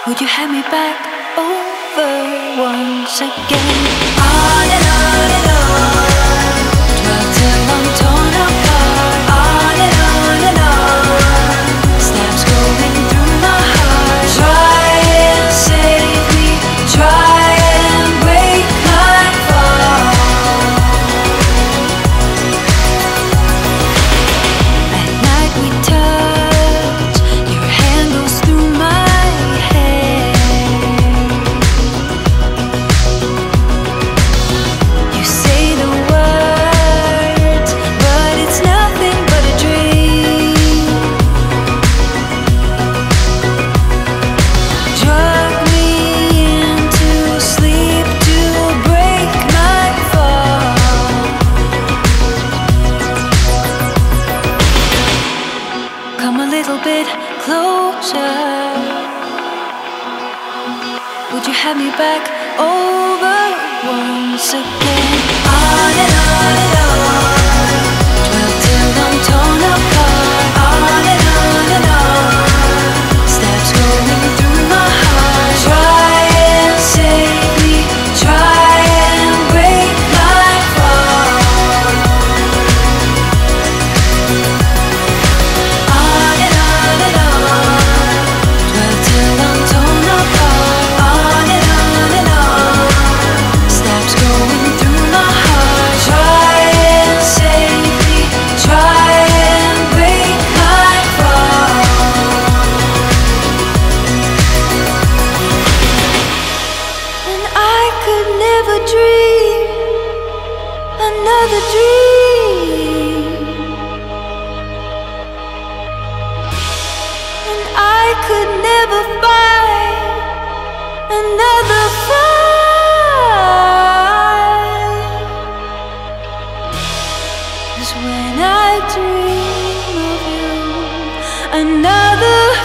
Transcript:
Would you have me back over once again? On and on and on, dwell till I'm torn apart. On and on, stabs going through my heart. Try and save me, try and break my fall. At night we touch, your hand goes through my hair. You say the words, but it's nothing but a dream. Drug me into sleep to break my fall. Come a little bit closer. Would you have me back over once again? On and on, dwell till I'm torn apart. On and on, stabs going through my heart. Try and save me, try and break my fall. On and on, dwell till I'm torn apart. On and on, stabs going through my heart. Try and save me, try and break my fall. And I could never dream another dream. And I could never fight another fight. 'Cause when I dream of you, another